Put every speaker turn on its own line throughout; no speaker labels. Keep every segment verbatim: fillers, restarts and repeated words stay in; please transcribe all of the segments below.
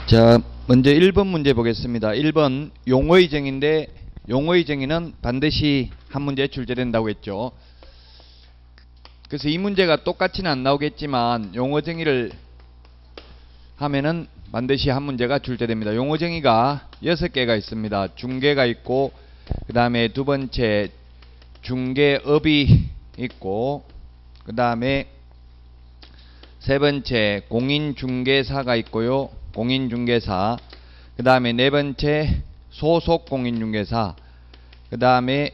자, 먼저 일 번 문제 보겠습니다. 일 번 용어의 정의인데 용어의 정의는 반드시 한 문제에 출제된다고 했죠. 그래서 이 문제가 똑같이는 안 나오겠지만 용어 정의를 하면은 반드시 한 문제가 출제됩니다. 용어 정의가 여섯 개가 있습니다. 중개가 있고 그 다음에 두 번째 중개업이 있고 그 다음에 세 번째 공인중개사가 있고요. 공인중개사 그 다음에 네 번째 소속공인중개사 그 다음에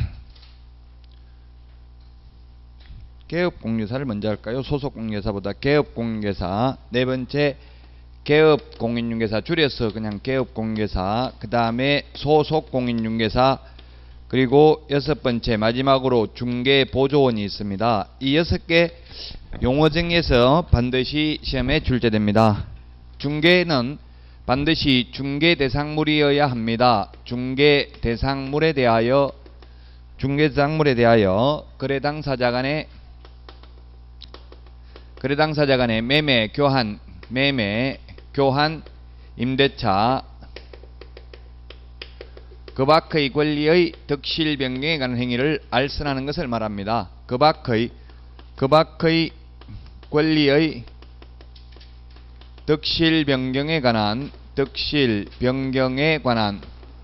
개업공인중개사를 먼저 할까요? 소속공인중개사보다 개업공인중개사 네 번째 개업공인중개사 줄여서 그냥 개업공인중개사 그 다음에 소속공인중개사 그리고 여섯 번째 마지막으로 중개보조원이 있습니다. 이 여섯 개 용어 정의에서 반드시 시험에 출제됩니다. 중개는 반드시 중개대상물이어야 합니다. 중개대상물에 대하여 중개대상물에 대하여 거래당사자 간의 거래당사자 간의 매매, 교환, 매매, 교환, 임대차 그 밖의 권리의 득실 변경에 관한 행위를 알선하는 것을 말합니다. 그 밖의 그 밖의 권리의 득실 변경에 관한 득실 변경에 관한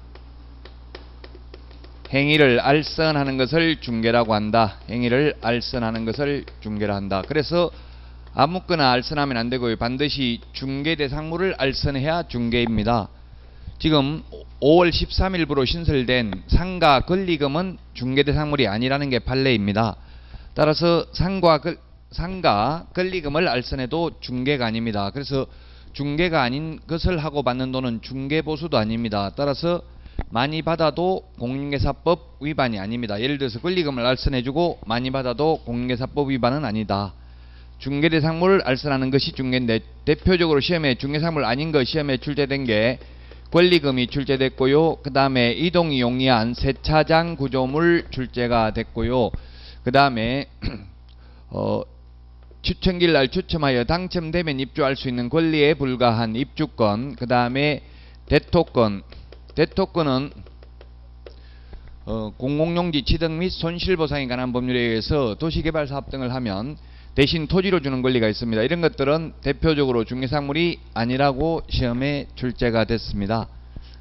행위를 알선하는 것을 중개라고 한다. 행위를 알선하는 것을 중개라 한다. 그래서 아무거나 알선하면 안 되고요. 반드시 중개대상물을 알선해야 중개입니다. 지금 오월 십삼일부로 신설된 상가 권리금은 중개대상물이 아니라는 게 판례입니다. 따라서 상가, 상가 권리금을 알선해도 중개가 아닙니다. 그래서 중개가 아닌 것을 하고 받는 돈은 중개보수도 아닙니다. 따라서 많이 받아도 공인중개사법 위반이 아닙니다. 예를 들어서 권리금을 알선해주고 많이 받아도 공인중개사법 위반은 아니다. 중개대상물을 알선하는 것이 중개인데 대표적으로 시험에 중개상물 아닌 것 시험에 출제된 게 권리금이 출제됐고요. 그 다음에 이동이 용이한 세차장 구조물 출제가 됐고요. 그 다음에 어, 추첨기일 날 추첨하여 당첨되면 입주할 수 있는 권리에 불과한 입주권 그 다음에 대토권 대토권은 어, 공공용지 취득 및 손실보상에 관한 법률에 의해서 도시개발사업 등을 하면 대신 토지로 주는 권리가 있습니다. 이런 것들은 대표적으로 중개상물이 아니라고 시험에 출제가 됐습니다.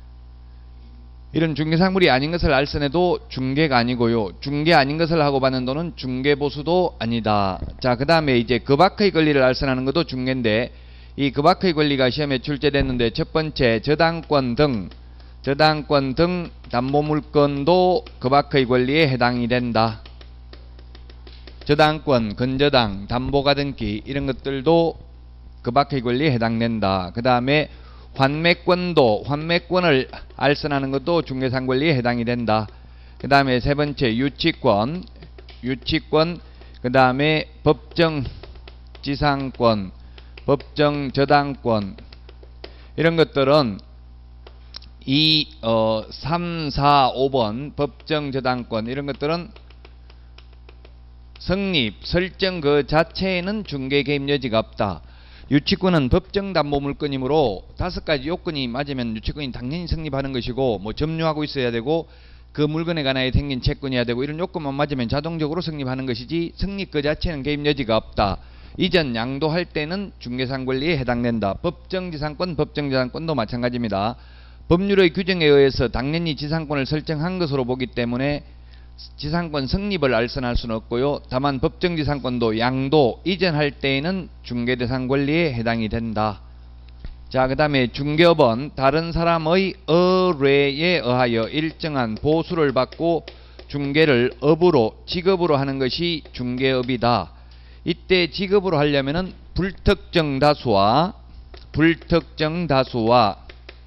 이런 중개상물이 아닌 것을 알선해도 중개가 아니고요. 중개 아닌 것을 하고 받는 돈은 중개보수도 아니다. 자, 그 다음에 이제 그 밖의 권리를 알선하는 것도 중개인데 이 그 밖의 권리가 시험에 출제됐는데 첫 번째 저당권 등 저당권 등 담보물건도 그 밖의 권리에 해당이 된다. 저당권, 건저당, 담보가등기 이런 것들도 그 밖의 권리에 해당된다. 그 다음에 환매권도 환매권을 알선하는 것도 중개상 권리에 해당이 된다. 그 다음에 세 번째 유치권, 유치권, 그 다음에 법정 지상권, 법정 저당권 이런 것들은 이 어, 삼, 사, 오 번 법정 저당권 이런 것들은 성립, 설정 그 자체에는 중개 개입 여지가 없다. 유치권은 법정 담보물건이므로 다섯 가지 요건이 맞으면 유치권이 당연히 성립하는 것이고 뭐 점유하고 있어야 되고 그 물건에 관하여 생긴 채권이어야 되고 이런 요건만 맞으면 자동적으로 성립하는 것이지 성립 그 자체는 개입 여지가 없다. 이전 양도할 때는 중개상 권리에 해당된다. 법정지상권, 법정지상권도 마찬가지입니다. 법률의 규정에 의해서 당연히 지상권을 설정한 것으로 보기 때문에 지상권 성립을 알선할 수는 없고요. 다만 법정지상권도 양도 이전할 때에는 중개대상 권리에 해당이 된다. 자, 그 다음에 중개업은 다른 사람의 의뢰에 의하여 일정한 보수를 받고 중개를 업으로 직업으로 하는 것이 중개업이다. 이때 직업으로 하려면은 불특정 다수와 불특정 다수와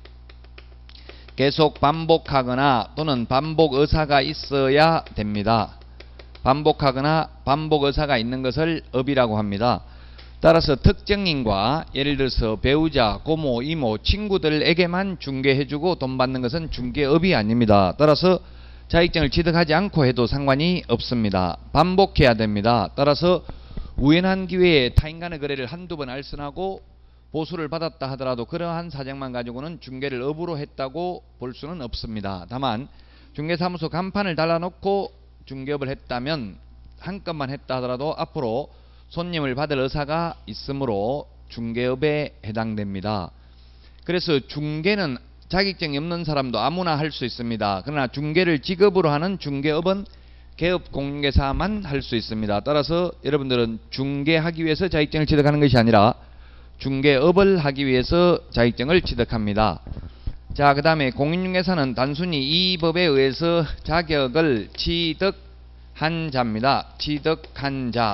계속 반복하거나 또는 반복 의사가 있어야 됩니다. 반복하거나 반복 의사가 있는 것을 업이라고 합니다. 따라서 특정인과 예를 들어서 배우자, 고모, 이모, 친구들에게만 중개해주고 돈 받는 것은 중개업이 아닙니다. 따라서 자격증을 취득하지 않고 해도 상관이 없습니다. 반복해야 됩니다. 따라서 우연한 기회에 타인간의 거래를 한두 번 알선하고 보수를 받았다 하더라도 그러한 사정만 가지고는 중개를 업으로 했다고 볼 수는 없습니다. 다만 중개사무소 간판을 달아놓고 중개업을 했다면 한 건만 했다 하더라도 앞으로 손님을 받을 의사가 있으므로 중개업에 해당됩니다. 그래서 중개는 자격증이 없는 사람도 아무나 할 수 있습니다. 그러나 중개를 직업으로 하는 중개업은 개업공인중개사만 할 수 있습니다. 따라서 여러분들은 중개하기 위해서 자격증을 취득하는 것이 아니라 중개업을 하기 위해서 자격증을 취득합니다. 자, 그 다음에 공인중개사는 단순히 이 법에 의해서 자격을 취득한 자입니다. 취득한 자.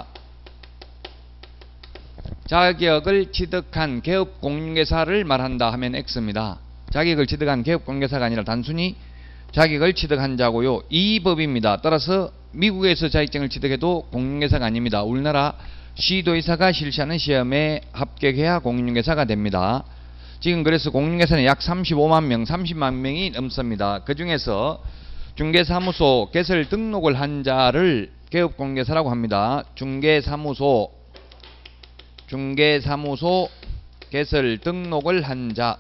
자격을 취득한 개업공인중개사를 말한다 하면 X입니다. 자격을 취득한 개업공인중개사가 아니라 단순히 자격을 취득한 자고요. 이 법입니다. 따라서 미국에서 자격증을 취득해도 공인중개사가 아닙니다. 우리나라 시도의사가 실시하는 시험에 합격해야 공인중개사가 됩니다. 지금 그래서 공인중개사는 약 삼십오만 명, 삼십만 명이 넘습니다. 그 중에서 중개사무소 개설 등록을 한 자를 개업공인중개사라고 합니다. 중개사무소 중개사무소 개설 등록을 한 자,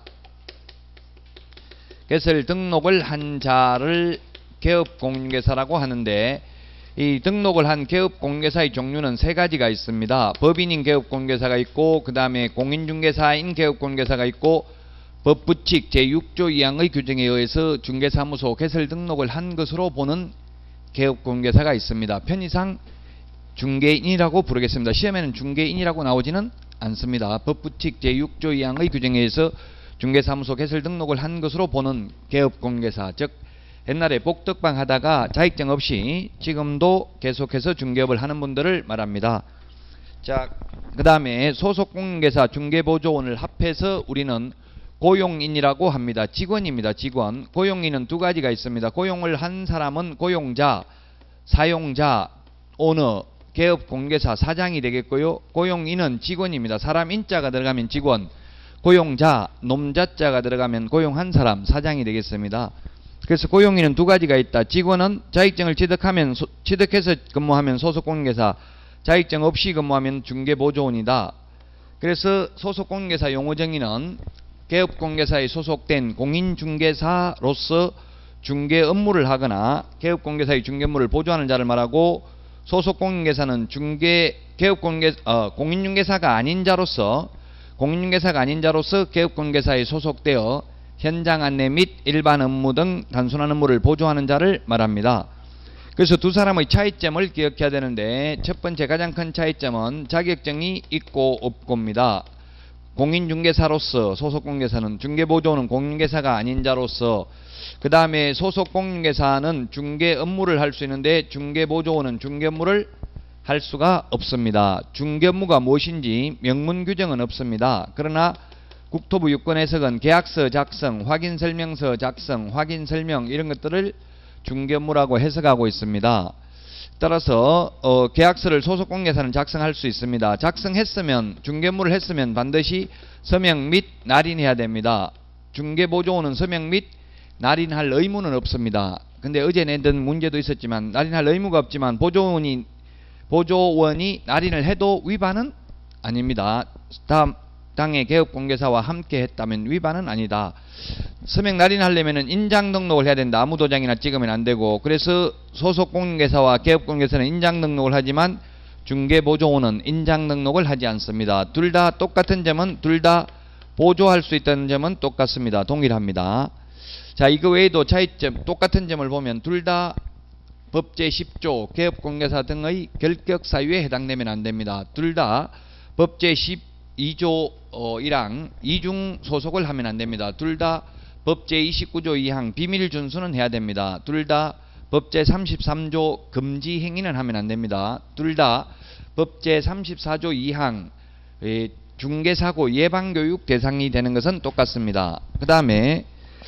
개설 등록을 한 자를 개업공인중개사라고 하는데, 이 등록을 한 개업공인중개사의 종류는 세 가지가 있습니다. 법인인 개업공인중개사가 있고, 그 다음에 공인중개사인 개업공인중개사가 있고, 법부칙 제육 조 이 항의 규정에 의해서 중개사무소 개설 등록을 한 것으로 보는 개업공인중개사가 있습니다. 편의상 중개인이라고 부르겠습니다. 시험에는 중개인이라고 나오지는 않습니다. 법부칙 제육 조 이 항의 규정에 의해서 중개사무소 개설 등록을 한 것으로 보는 개업공인중개사, 즉 옛날에 복덕방 하다가 자격증 없이 지금도 계속해서 중개업을 하는 분들을 말합니다. 자, 그 다음에 소속공인중개사 중개보조원을 합해서 우리는 고용인이라고 합니다. 직원입니다. 직원. 고용인은 두 가지가 있습니다. 고용을 한 사람은 고용자, 사용자, 오너, 개업공인중개사 사장이 되겠고요. 고용인은 직원입니다. 사람 인자가 들어가면 직원, 고용자, 놈자자가 들어가면 고용한 사람, 사장이 되겠습니다. 그래서 고용인은 두 가지가 있다. 직원은 자격증을 취득하면 소, 취득해서 근무하면 소속공인중개사, 자격증 없이 근무하면 중개보조원이다. 그래서 소속공인중개사 용어정의는 개업공인중개사에 소속된 공인중개사로서 중개 업무를 하거나 개업공인중개사의 중개 업무를 보조하는 자를 말하고, 소속공인중개사는 중개 개업공인중개 어, 공인중개사가 아닌 자로서 공인중개사가 아닌 자로서 개업공인중개사에 소속되어 현장 안내 및 일반 업무 등 단순한 업무를 보조하는 자를 말합니다. 그래서 두 사람의 차이점을 기억해야 되는데, 첫 번째 가장 큰 차이점은 자격증이 있고 없고입니다. 공인중개사로서 소속공인중개사는, 중개보조는 공인중개사가 아닌 자로서, 그 다음에 소속공인중개사는 중개 업무를 할 수 있는데 중개보조원은 중개 업무를 할 수가 없습니다. 중개 업무가 무엇인지 명문 규정은 없습니다. 그러나 국토부 유권 해석은 계약서 작성, 확인설명서 작성, 확인설명 이런 것들을 중개 업무라고 해석하고 있습니다. 따라서 어, 계약서를 소속공인중개사는 작성할 수 있습니다. 작성했으면, 중개 업무를 했으면 반드시 서명 및 날인해야 됩니다. 중개보조원은 서명 및 날인할 의무는 없습니다. 근데 어제 낸던 문제도 있었지만 날인할 의무가 없지만 보조원이 보조원이 날인을 해도 위반은 아닙니다. 다음 당의 개업공개사와 함께 했다면 위반은 아니다. 서명 날인하려면 인장 등록을 해야 된다. 아무 도장이나 찍으면 안 되고, 그래서 소속공인중개사와 개업공개사는 인장 등록을 하지만 중개보조원은 인장 등록을 하지 않습니다. 둘 다 똑같은 점은, 둘 다 보조할 수 있다는 점은 똑같습니다. 동일합니다. 자, 이거 외에도 차이점, 똑같은 점을 보면 둘 다 법제 십 조 개업공개사 등의 결격 사유에 해당되면 안 됩니다. 둘 다 법제 십이 조 어, 일 항 이중 소속을 하면 안 됩니다. 둘 다 법제 이십구 조 이 항 비밀 준수는 해야 됩니다. 둘 다 법제 삼십삼 조 금지 행위는 하면 안 됩니다. 둘 다 법제 삼십사 조 이 항 예, 중개사고 예방교육 대상이 되는 것은 똑같습니다. 그 다음에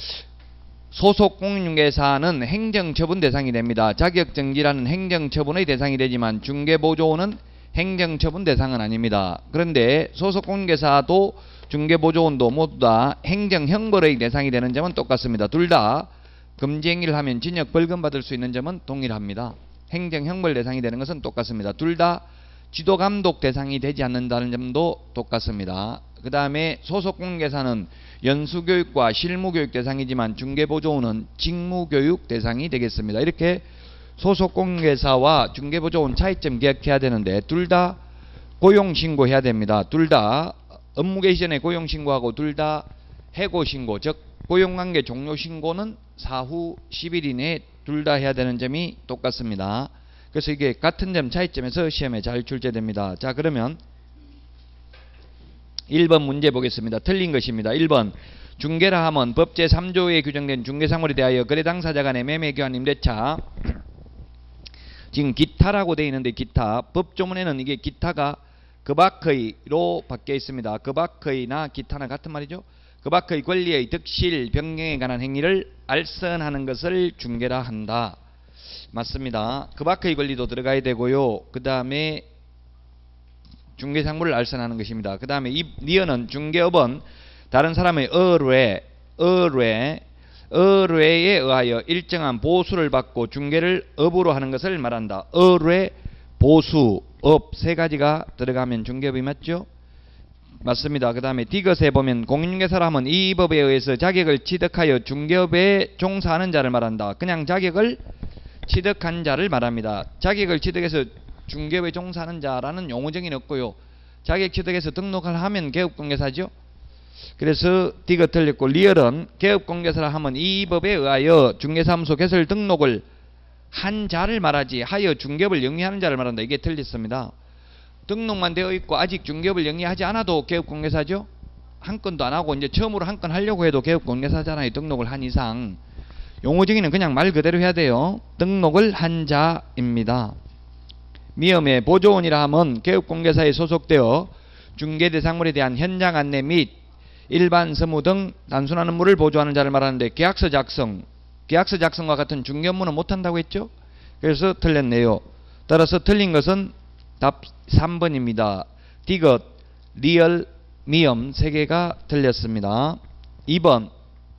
소속공인중개사는 행정처분 대상이 됩니다. 자격정지라는 행정처분의 대상이 되지만 중개보조원은 행정처분 대상은 아닙니다. 그런데 소속공인중개사도 중개보조원도 모두 다 행정형벌의 대상이 되는 점은 똑같습니다. 둘 다 금지행위를 하면 징역 벌금 받을 수 있는 점은 동일합니다. 행정형벌 대상이 되는 것은 똑같습니다. 둘 다 지도감독 대상이 되지 않는다는 점도 똑같습니다. 그 다음에 소속공개사는 연수교육과 실무교육 대상이지만 중개보조원은 직무교육 대상이 되겠습니다. 이렇게 소속공개사와 중개보조원 차이점 기억해야 되는데 둘 다 고용신고해야 됩니다. 둘 다 업무 개시 전에 고용신고하고 둘 다 해고신고, 즉 고용관계 종료신고는 사후 십 일 이내에 둘 다 해야 되는 점이 똑같습니다. 그래서 이게 같은 점 차이점에서 시험에 잘 출제됩니다. 자, 그러면 일 번 문제 보겠습니다. 틀린 것입니다. 일 번 중개라 함은 법 제삼 조에 규정된 중개사물에 대하여 거래 당사자 간의 매매 교환 임대차, 지금 기타라고 되어 있는데 기타, 법조문에는 이게 기타가 그 밖의로 바뀌어 있습니다. 그 밖의나 기타나 같은 말이죠. 그 밖의 권리의 득실 변경에 관한 행위를 알선하는 것을 중개라 한다. 맞습니다. 그 밖의 권리도 들어가야 되고요. 그 다음에 중개상물을 알선하는 것입니다. 그 다음에 이 니어는 중개업은 다른 사람의 의뢰, 의뢰, 의뢰에 의하여 일정한 보수를 받고 중개를 업으로 하는 것을 말한다. 의뢰, 보수, 업 세 가지가 들어가면 중개업이 맞죠? 맞습니다. 그 다음에 디귿에 보면 공인중개사라 하면 이 법에 의해서 자격을 취득하여 중개업에 종사하는 자를 말한다. 그냥 자격을 취득한 자를 말합니다. 자격을 취득해서 중개업에 종사하는 자라는 용어 정의는 없고요. 자격 취득해서 등록을 하면 개업공개사죠. 그래서 디귿 틀렸고, 리얼은 개업공개사라 하면 이 법에 의하여 중개사무소 개설 등록을 한 자를 말하지 하여 중개업을 영위하는 자를 말한다. 이게 틀렸습니다. 등록만 되어 있고 아직 중개업을 영위하지 않아도 개업공개사죠. 한 건도 안 하고 이제 처음으로 한 건 하려고 해도 개업공개사잖아요. 등록을 한 이상. 용어 정의는 그냥 말 그대로 해야 돼요. 등록을 한 자입니다. 미음의 보조원이라 하면 개업공개사에 소속되어 중개대상물에 대한 현장 안내 및 일반 서무 등 단순한 업무를 보조하는 자를 말하는데 계약서 작성, 계약서 작성과 같은 중개 업무는 못한다고 했죠. 그래서 틀렸네요. 따라서 틀린 것은 답 삼 번입니다. 디귿, 리얼, 미음 세 개가 틀렸습니다. 이 번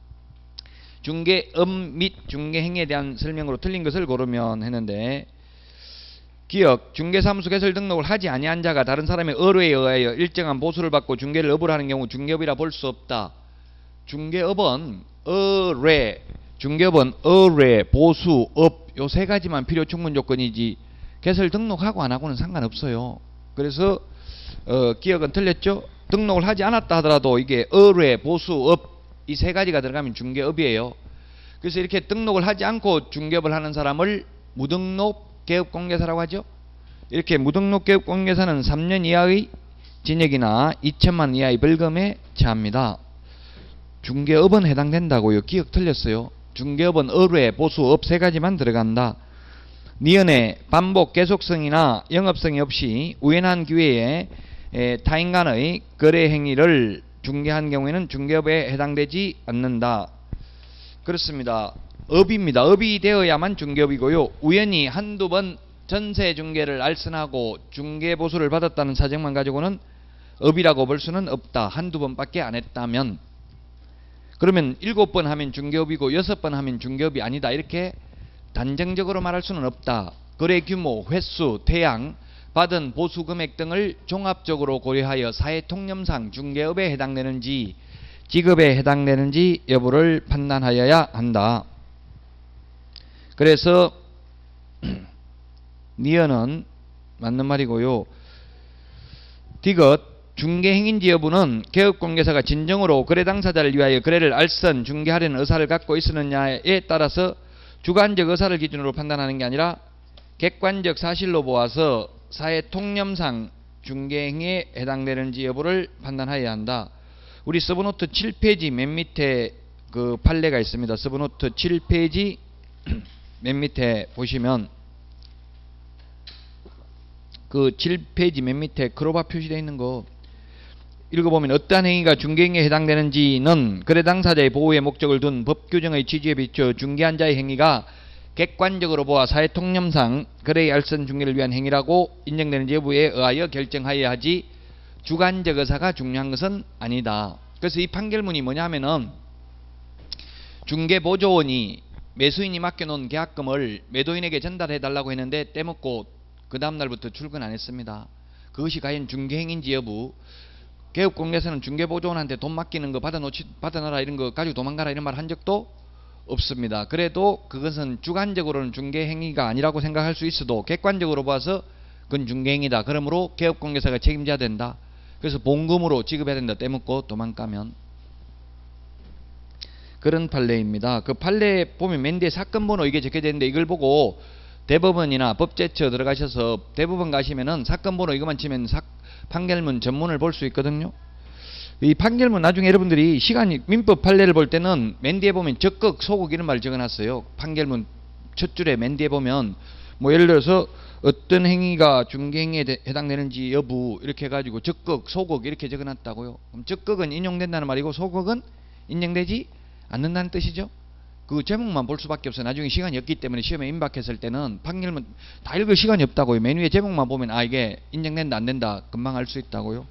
중개업 및 중개행위에 대한 설명으로 틀린 것을 고르면 했는데, 기억, 중개사무소 개설 등록을 하지 아니한 자가 다른 사람의 의뢰에 의하여 일정한 보수를 받고 중개를 업으로 하는 경우 중개업이라 볼 수 없다. 중개업은 의뢰, 중개업은 의뢰, 보수, 업 요 세 가지만 필요 충분 조건이지 개설 등록하고 안 하고는 상관없어요. 그래서 어, 기억은 틀렸죠. 등록을 하지 않았다 하더라도 이게 의뢰, 보수, 업 이 세 가지가 들어가면 중개업이에요. 그래서 이렇게 등록을 하지 않고 중개업을 하는 사람을 무등록 개업공개사라고 하죠. 이렇게 무등록 개업공개사는 삼 년 이하의 징역이나 이천만 원 이하의 벌금에 처합니다. 중개업은 해당된다고요. 기억 틀렸어요. 중개업은 의뢰, 보수, 업 세 가지만 들어간다. 니은의 반복 계속성이나 영업성이 없이 우연한 기회에 타인 간의 거래 행위를 중개한 경우에는 중개업에 해당되지 않는다. 그렇습니다. 업입니다. 업이 되어야만 중개업이고요. 우연히 한두 번 전세 중개를 알선하고 중개 보수를 받았다는 사정만 가지고는 업이라고 볼 수는 없다. 한두 번밖에 안 했다면. 그러면 일곱 번 하면 중개업이고 여섯 번 하면 중개업이 아니다. 이렇게 단정적으로 말할 수는 없다. 거래 규모, 횟수, 태양, 받은 보수 금액 등을 종합적으로 고려하여 사회 통념상 중개업에 해당되는지 직업에 해당되는지 여부를 판단하여야 한다. 그래서 니은은 맞는 말이고요. 디귿 중개행인지 여부는 개업공개사가 진정으로 거래 당사자를 위하여 거래를 알선 중개하려는 의사를 갖고 있었느냐에 따라서 주관적 의사를 기준으로 판단하는 게 아니라 객관적 사실로 보아서 사회 통념상 중개행위에 해당되는지 여부를 판단하여야 한다. 우리 서브노트 칠 페이지 맨 밑에 그 판례가 있습니다. 서브노트 칠 페이지 맨 밑에 보시면 그 칠 페이지 맨 밑에 크로바 표시되어 있는 거 읽어보면 어떠한 행위가 중개행위에 해당되는지는 거래 당사자의 보호의 목적을 둔 법규정의 취지에 비춰 중개한 자의 행위가 객관적으로 보아 사회통념상 거래의 알선 중개를 위한 행위라고 인정되는지 여부에 의하여 결정하여야 하지 주관적 의사가 중요한 것은 아니다. 그래서 이 판결문이 뭐냐 하면은 중개보조원이 매수인이 맡겨놓은 계약금을 매도인에게 전달해달라고 했는데 떼먹고 그 다음날부터 출근 안 했습니다. 그것이 과연 중개행위인지 여부, 개업공개사는 중개보조원한테 돈 맡기는 거 받아놓지, 받아놔라 이런 거 가지고 도망가라 이런 말 한 적도 없습니다. 그래도 그것은 주관적으로는 중개행위가 아니라고 생각할 수 있어도 객관적으로 봐서 그건 중개행위다. 그러므로 개업공개사가 책임져야 된다. 그래서 봉금으로 지급해야 된다. 떼먹고 도망가면. 그런 판례입니다. 그 판례 보면 맨 뒤에 사건 번호 이게 적혀져 있는데 이걸 보고 대법원이나 법제처 들어가셔서 대법원 가시면은 사건 번호 이것만 치면 사, 판결문 전문을 볼 수 있거든요. 이 판결문 나중에 여러분들이 시간이 민법 판례를 볼 때는 맨 뒤에 보면 적극 소극 이런 말 적어놨어요. 판결문 첫 줄에 맨 뒤에 보면 뭐 예를 들어서 어떤 행위가 중개행위에 해당되는지 여부 이렇게 해가지고 적극 소극 이렇게 적어놨다고요. 그럼 적극은 인용된다는 말이고 소극은 인정되지 않는다는 뜻이죠. 그 제목만 볼 수밖에 없어요. 나중에 시간이 없기 때문에 시험에 임박했을 때는 판결문 다 읽을 시간이 없다고요. 맨 위에 제목만 보면 아 이게 인정된다 안 된다 금방 알 수 있다고요.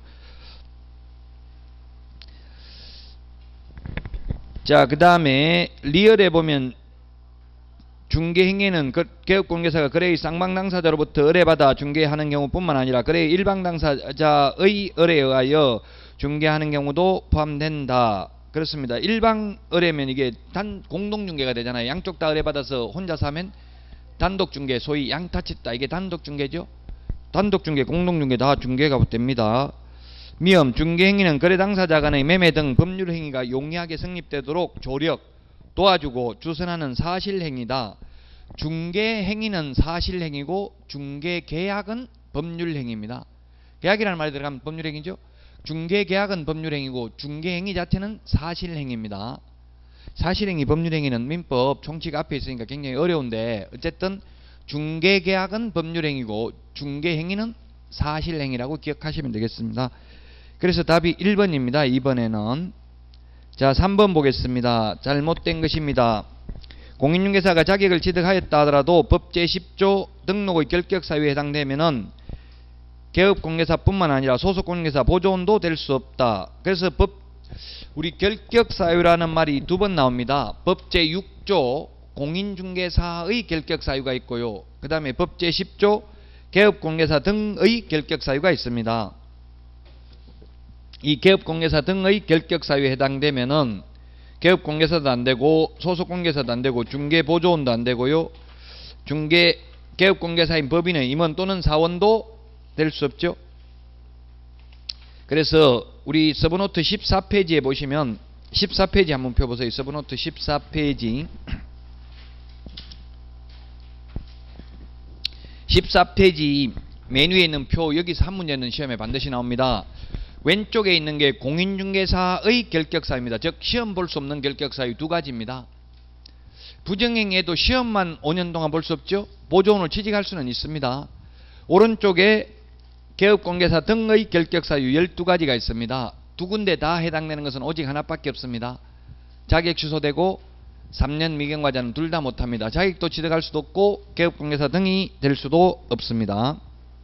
자, 그 다음에 리얼에 보면 중개행위는 개업공개사가 거래의 쌍방당사자로부터 의뢰받아 중개하는 경우뿐만 아니라 거래의 일방당사자의 의뢰에 의하여 중개하는 경우도 포함된다. 그렇습니다. 일방 의뢰면 이게 단 공동중개가 되잖아요. 양쪽 다 의뢰받아서 혼자서 하면 단독중개, 소위 양타치다 이게 단독중개죠. 단독중개, 공동중개 다 중개가 됩니다. 미엄, 중개행위는 거래 당사자 간의 매매 등 법률행위가 용이하게 성립되도록 조력, 도와주고 주선하는 사실행위다. 중개행위는 사실행위고 중개계약은 법률행위입니다. 계약이라는 말이 들어가면 법률행위죠. 중개계약은 법률행위고 중개행위 자체는 사실행위입니다. 사실행위, 법률행위는 민법 총칙 앞에 있으니까 굉장히 어려운데 어쨌든 중개계약은 법률행위고 중개행위는 사실행위라고 기억하시면 되겠습니다. 그래서 답이 일 번입니다. 이 번에는 자 삼 번 보겠습니다. 잘못된 것입니다. 공인중개사가 자격을 취득하였다 하더라도 법 제십 조 등록의 결격사유에 해당되면은 개업공개사뿐만 아니라 소속공개사 보조원도 될 수 없다. 그래서 법 우리 결격사유라는 말이 두 번 나옵니다. 법 제육 조 공인중개사의 결격사유가 있고요. 그 다음에 법 제십 조 개업공개사 등의 결격사유가 있습니다. 이 개업공개사 등의 결격사유에 해당되면은 개업공개사도 안되고 소속공개사도 안되고 중개보조원도 안되고요. 중개 개업공개사인 법인의 임원 또는 사원도 될 수 없죠. 그래서 우리 서브노트 십사 페이지에 보시면 십사 페이지 한번 펴보세요. 서브노트 십사 페이지 십사 페이지 맨 위에 있는 표 여기서 한 문제는 시험에 반드시 나옵니다. 왼쪽에 있는 게 공인중개사의 결격사유입니다. 즉 시험 볼 수 없는 결격사유 두 가지입니다. 부정행위에도 시험만 오 년 동안 볼 수 없죠. 보조원을 취직할 수는 있습니다. 오른쪽에 개업공개사 등의 결격사유 열두 가지가 있습니다. 두 군데 다 해당되는 것은 오직 하나밖에 없습니다. 자격 취소되고 삼 년 미경과자는 둘 다 못합니다. 자격도 취득할 수도 없고 개업공개사 등이 될 수도 없습니다.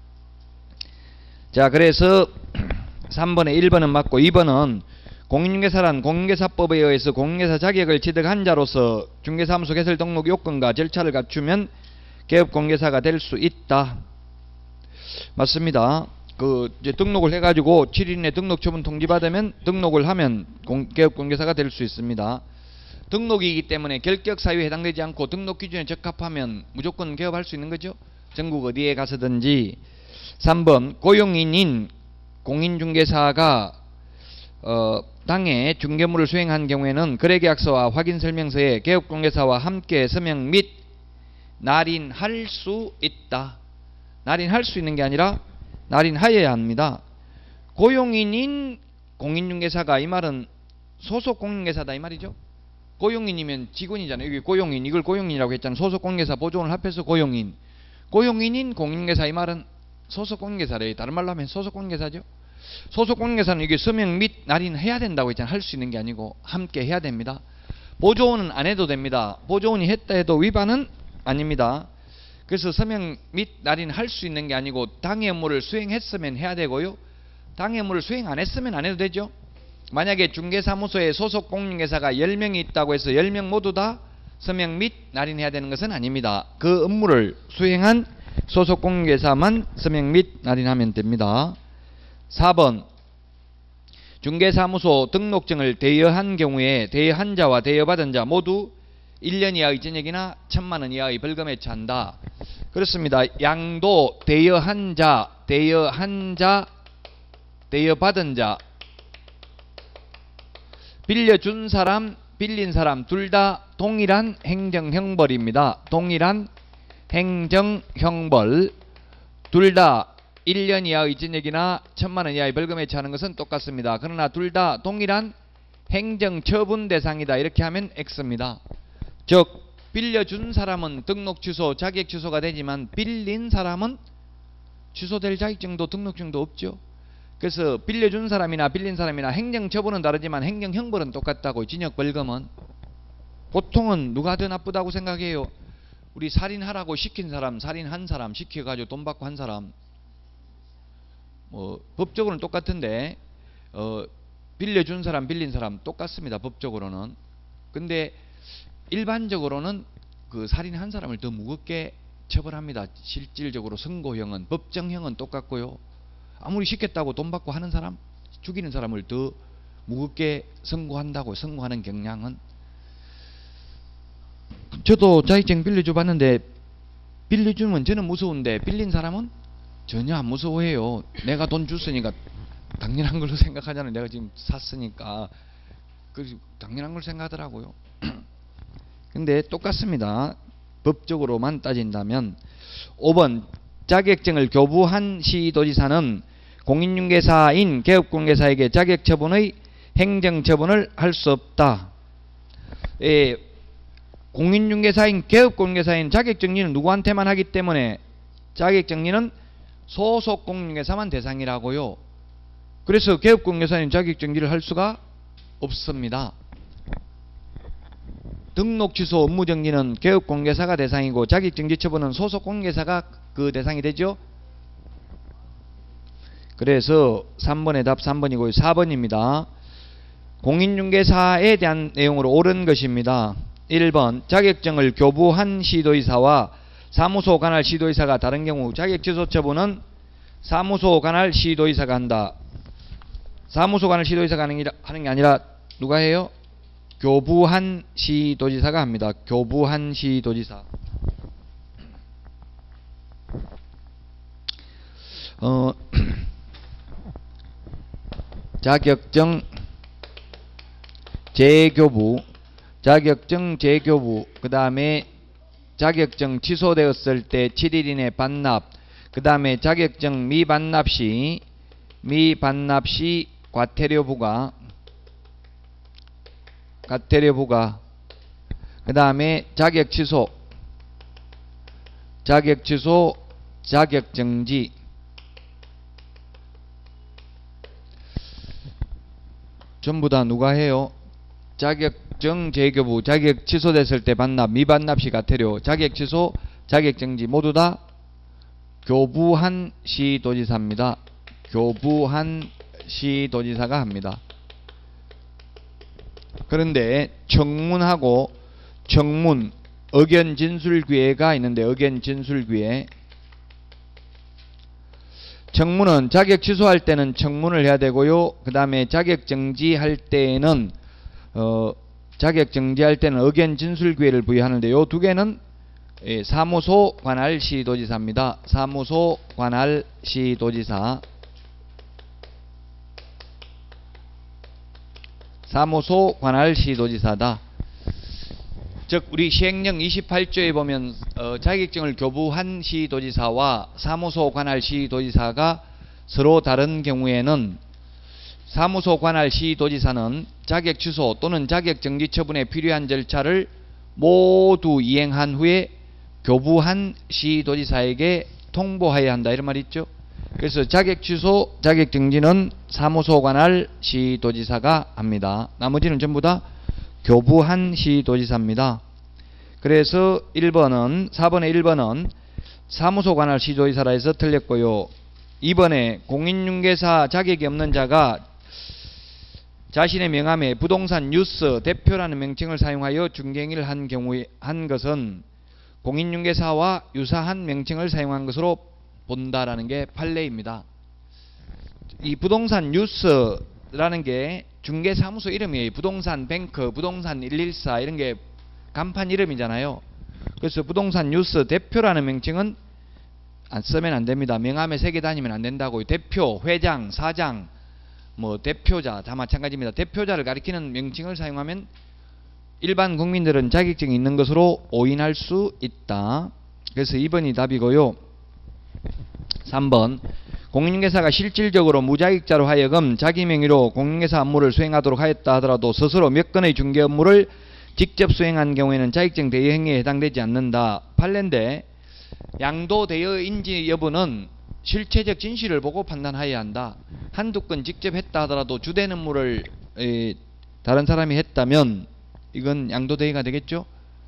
자, 그래서 삼 번에 일 번은 맞고 이 번은 공인중개사란 공인중개사법에 의해서 공인중개사 자격을 취득한 자로서 중개사무소 개설 등록 요건과 절차를 갖추면 개업공개사가 될 수 있다. 맞습니다. 그 이제 등록을 해가지고 칠 일 이내 등록처분 통지받으면 등록을 하면 공, 개업공개사가 될 수 있습니다. 등록이기 때문에 결격사유에 해당되지 않고 등록 기준에 적합하면 무조건 개업할 수 있는 거죠. 전국 어디에 가서든지. 삼 번 고용인인 공인중개사가 어, 당해 중개물을 수행한 경우에는 거래계약서와 확인설명서에 개업공개사와 함께 서명 및 날인할 수 있다. 날인할 수 있는 게 아니라 날인하여야 합니다. 고용인인 공인중개사가 이 말은 소속공인중개사다 이 말이죠. 고용인이면 직원이잖아요. 여기 고용인 이걸 고용인이라고 했잖아요. 소속공인중개사 보조원을 합해서 고용인. 고용인인 공인중개사 이 말은 소속공인중개사래요. 다른 말로 하면 소속공인중개사죠. 소속공인중개사는 이게 서명 및 날인해야 된다고 했잖아요. 할 수 있는 게 아니고 함께 해야 됩니다. 보조원은 안 해도 됩니다. 보조원이 했다 해도 위반은 아닙니다. 그래서 서명 및 날인할 수 있는 게 아니고 당해 업무를 수행했으면 해야 되고요. 당해 업무를 수행 안 했으면 안 해도 되죠. 만약에 중개사무소에 소속 공인중개사가 열 명이 있다고 해서 열 명 모두 다 서명 및 날인해야 되는 것은 아닙니다. 그 업무를 수행한 소속 공인중개사만 서명 및 날인하면 됩니다. 사 번 중개사무소 등록증을 대여한 경우에 대여한 자와 대여받은 자 모두 일 년 이하의 징역이나 천만 원 이하의 벌금에 처한다. 그렇습니다. 양도 대여한 자, 대여한 자, 대여받은 자, 빌려준 사람, 빌린 사람 둘 다 동일한 행정형벌입니다. 동일한 행정형벌. 둘 다 일 년 이하의 징역이나 천만 원 이하의 벌금에 처하는 것은 똑같습니다. 그러나 둘 다 동일한 행정처분 대상이다. 이렇게 하면 X입니다. 즉 빌려준 사람은 등록 취소, 자격 취소가 되지만 빌린 사람은 취소될 자격증도 등록증도 없죠. 그래서 빌려준 사람이나 빌린 사람이나 행정처분은 다르지만 행정형벌은 똑같다고. 징역 벌금은 보통은 누가 더 나쁘다고 생각해요? 우리 살인하라고 시킨 사람, 살인한 사람, 시켜가지고 돈 받고 한 사람. 뭐 법적으로는 똑같은데 어, 빌려준 사람, 빌린 사람 똑같습니다. 법적으로는. 근데 일반적으로는 그 살인한 사람을 더 무겁게 처벌합니다. 실질적으로 선고형은, 법정형은 똑같고요. 아무리 시켰다고 돈 받고 하는 사람, 죽이는 사람을 더 무겁게 선고한다고. 선고하는 경향은. 저도 자격증 빌려줘 봤는데 빌려주면 저는 무서운데 빌린 사람은 전혀 안 무서워해요. 내가 돈 줬으니까 당연한 걸로 생각하잖아요. 내가 지금 샀으니까. 그 당연한 걸 생각하더라고요. 근데 똑같습니다. 법적으로만 따진다면. 오 번 자격증을 교부한 시도지사는 공인중개사인 개업공개사에게 자격처분의 행정처분을 할 수 없다. 예, 공인중개사인 개업공개사인 자격정리는 누구한테만 하기 때문에 자격정리는 소속 공인중개사만 대상이라고요. 그래서 개업공개사인 자격정리를 할 수가 없습니다. 등록 취소 업무 정지는 개업공개사가 대상이고 자격정지 처분은 소속 공개사가 그 대상이 되죠. 그래서 삼 번의 답 삼 번이고요. 사 번입니다. 공인중개사에 대한 내용으로 옳은 것입니다. 일 번 자격증을 교부한 시도의사와 사무소 관할 시도의사가 다른 경우 자격 취소 처분은 사무소 관할 시도의사가 한다. 사무소 관할 시도의사가 하는 게 아니라 누가 해요? 교부한 시도지사가 합니다. 교부한 시도지사. 어, 자격증 재교부, 자격증 재교부, 그 다음에 자격증 취소되었을 때 칠 일 이내 반납, 그 다음에 자격증 미반납 시, 미반납 시 과태료 부과, 과태료 부과, 그 다음에 자격 취소, 자격 취소, 자격 정지. 전부 다 누가 해요? 자격증 재교부, 자격 취소됐을 때 반납, 미반납 시 과태료, 자격 취소, 자격 정지 모두 다 교부한 시도지사입니다. 교부한 시도지사가 합니다. 그런데 청문하고 청문, 의견 진술 기회가 있는데 의견 진술 기회. 청문은 자격 취소할 때는 청문을 해야 되고요. 그 다음에 자격 정지할 때는 어, 자격 정지할 때는 의견 진술 기회를 부여하는데 요 두 개는 예, 사무소 관할 시도지사입니다. 사무소 관할 시도지사. 사무소 관할 시도지사다. 즉 우리 시행령 이십팔 조에 보면 어, 자격증을 교부한 시도지사와 사무소 관할 시도지사가 서로 다른 경우에는 사무소 관할 시도지사는 자격 취소 또는 자격 정지 처분에 필요한 절차를 모두 이행한 후에 교부한 시도지사에게 통보해야 한다. 이런 말이 있죠. 그래서 자격 취소, 자격 정지는 사무소 관할 시도지사가 합니다. 나머지는 전부 다 교부한 시도지사입니다. 그래서 일 번은 사 번의 일 번은 사무소 관할 시도지사라 해서 틀렸고요. 이 번에 공인중개사 자격이 없는 자가 자신의 명함에 부동산 뉴스 대표라는 명칭을 사용하여 중개행위를 한 경우에 한 것은 공인중개사와 유사한 명칭을 사용한 것으로 본다라는 게 판례입니다. 이 부동산 뉴스 라는 게 중개사무소 이름이에요. 부동산 뱅크, 부동산 일일사 이런 게 간판 이름이잖아요. 그래서 부동산 뉴스 대표라는 명칭은 안 쓰면 안 됩니다. 명함에 새겨 다니면 안 된다고요. 대표, 회장, 사장, 뭐 대표자 다 마찬가지입니다. 대표자를 가리키는 명칭을 사용하면 일반 국민들은 자격증이 있는 것으로 오인할 수 있다. 그래서 이 번이 답이고요. 삼 번 공인중개사가 실질적으로 무자격자로 하여금 자기 명의로 공인중개사 업무를 수행하도록 하였다 하더라도 스스로 몇 건의 중개 업무를 직접 수행한 경우에는 자격증 대여 행위에 해당되지 않는다. 판례인데 양도 대여인지 여부는 실체적 진실을 보고 판단하여야 한다. 한두 건 직접 했다 하더라도 주된 업무를 에, 다른 사람이 했다면 이건 양도 대여가 되겠죠.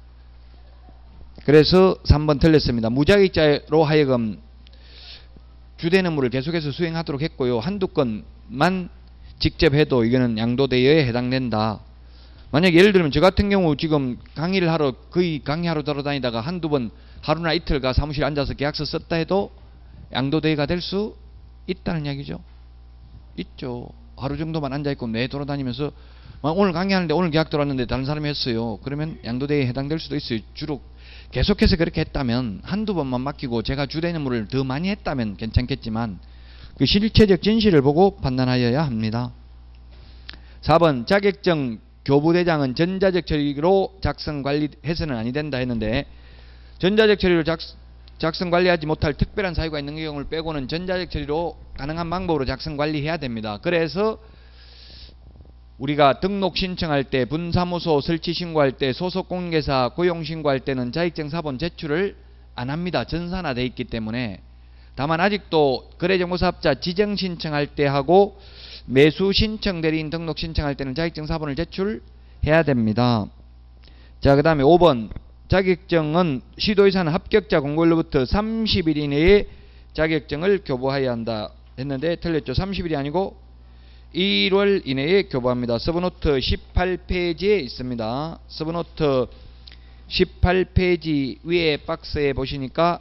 그래서 삼 번 틀렸습니다. 무자격자로 하여금 주된 업무를 계속해서 수행하도록 했고요. 한두 건만 직접 해도 이거는 양도 대여에 해당된다. 만약 예를 들면 저 같은 경우 지금 강의를 하러 거의 강의하러 돌아다니다가 한두 번 하루나 이틀가 사무실에 앉아서 계약서 썼다 해도 양도 대여가 될 수 있다는 이야기죠. 있죠. 하루 정도만 앉아있고 내 돌아다니면서 오늘 강의하는데 오늘 계약 들어왔는데 다른 사람이 했어요. 그러면 양도 대여에 해당될 수도 있어요. 주로 계속해서 그렇게 했다면 한두 번만 맡기고 제가 주된 업무를 더 많이 했다면 괜찮겠지만 그 실체적 진실을 보고 판단하여야 합니다. 사 번 자격증 교부대장은 전자적 처리로 작성 관리해서는 아니 된다 했는데 전자적 처리로 작, 작성 관리하지 못할 특별한 사유가 있는 경우를 빼고는 전자적 처리로 가능한 방법으로 작성 관리해야 됩니다. 그래서 우리가 등록 신청할 때, 분사무소 설치 신고할 때, 소속 공인중개사 고용 신고할 때는 자격증 사본 제출을 안 합니다. 전산화되어 있기 때문에. 다만 아직도 거래정보사업자 지정 신청할 때 하고 매수 신청 대리인 등록 신청할 때는 자격증 사본을 제출해야 됩니다. 자, 그 다음에 오 번 자격증은 시도의사는 합격자 공고일로부터 삼십 일 이내에 자격증을 교부해야 한다 했는데 틀렸죠. 삼십 일이 아니고 일월 이내에 교부합니다. 서브노트 십팔 페이지에 있습니다. 서브노트 십팔 페이지 위에 박스에 보시니까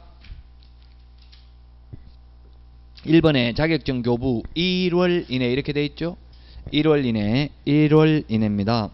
일 번에 자격증 교부 일월 이내 이렇게 돼 있죠. 일월 이내, 일월 이내입니다.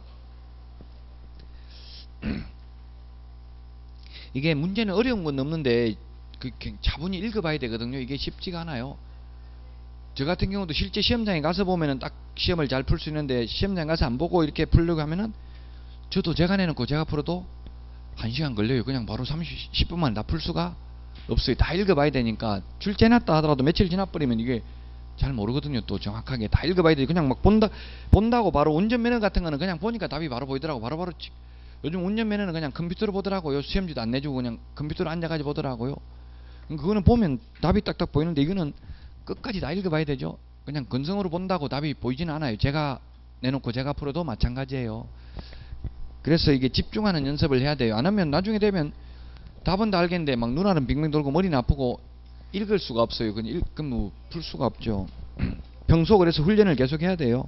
이게 문제는 어려운 건 없는데 그 차분히 읽어봐야 되거든요. 이게 쉽지가 않아요. 저 같은 경우도 실제 시험장에 가서 보면은 딱 시험을 잘 풀 수 있는데 시험장 가서 안 보고 이렇게 풀려고 하면은 저도 제가 내놓고 제가 풀어도 한 시간 걸려요. 그냥 바로 삼십, 십 분만 다 풀 수가 없어요. 다 읽어봐야 되니까 출제해놨다 하더라도 며칠 지나버리면 이게 잘 모르거든요. 또 정확하게 다 읽어봐야 돼. 그냥 막 본다, 본다고 바로 운전면허 같은 거는 그냥 보니까 답이 바로 보이더라고. 바로바로 바로 요즘 운전면허는 그냥 컴퓨터로 보더라고요. 시험지도 안 내주고 그냥 컴퓨터로 앉아가지고 보더라고요. 그거는 보면 답이 딱딱 보이는데 이거는 끝까지 다 읽어봐야 되죠. 그냥 건성으로 본다고 답이 보이지는 않아요. 제가 내놓고 제가 풀어도 마찬가지예요. 그래서 이게 집중하는 연습을 해야 돼요. 안 하면 나중에 되면 답은 다 알겠는데 막 눈알은 빙빙 돌고 머리는 아프고 읽을 수가 없어요. 그냥 읽, 뭐 풀 수가 없죠. 평소 그래서 훈련을 계속 해야 돼요.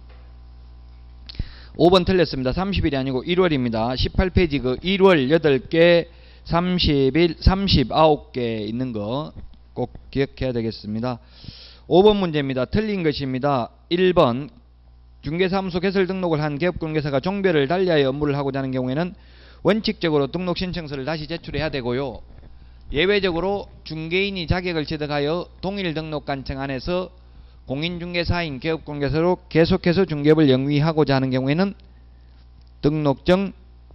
오 번 틀렸습니다. 삼십 일이 아니고 일월입니다. 십팔 페이지 그 일월 여덟 개, 삼십 일, 삼십구 개 있는 거 꼭 기억해야 되겠습니다. 오 번 문제입니다. 틀린 것입니다. 일 번 중개사무소 개설 등록을 한 개업공개사가 종별을 달리하여 업무를 하고자 하는 경우에는 원칙적으로 등록 신청서를 다시 제출해야 되고요. 예외적으로 중개인이 자격을 취득하여 동일 등록관청 안에서 공인중개사인 개업공개사로 계속해서 중개업을 영위하고자 하는 경우에는 등록증